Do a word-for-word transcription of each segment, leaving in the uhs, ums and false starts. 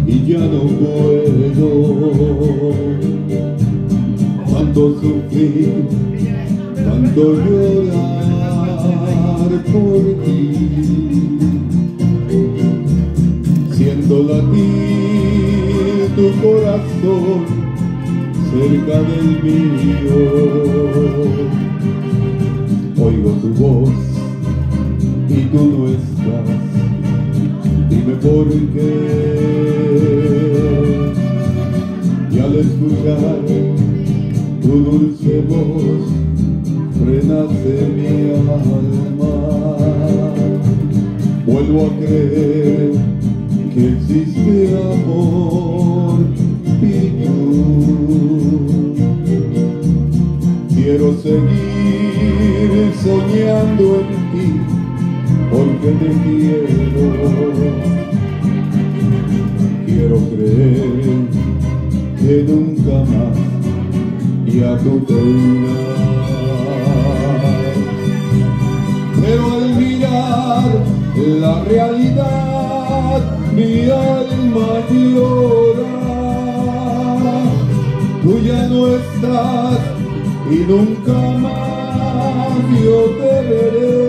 y ya no puedo. Tanto sufrir, tanto llorar por ti, siento latir tu corazón cerca del mío. Oigo tu voz y tú no estás, dime por qué. Y al escuchar tu dulce voz renace mi alma. Vuelvo a creer que existe amor y tú. Quiero seguir soñando en ti porque te quiero. Quiero creer que nunca más ya tú te irás. Pero al mirar la realidad mi alma llora. Tú ya no estás y nunca más yo te veré.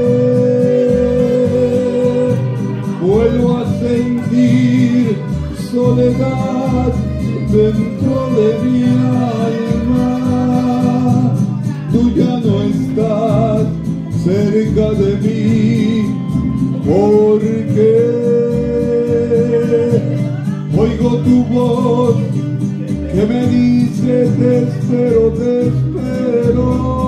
Vuelvo a sentir soledad dentro de mi alma. Tú ya no estás cerca de mí, porque oigo tu voz que me dice te espero, te espero.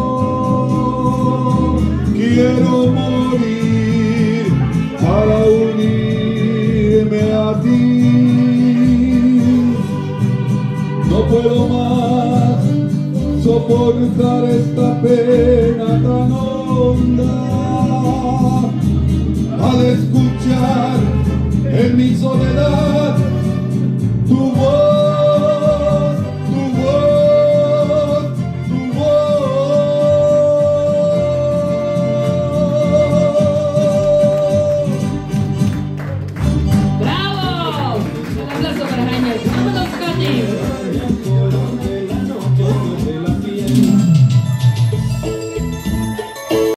Quiero morir para unirme a ti. No puedo más soportar esta pena tan honda. Al escuchar en mi soledad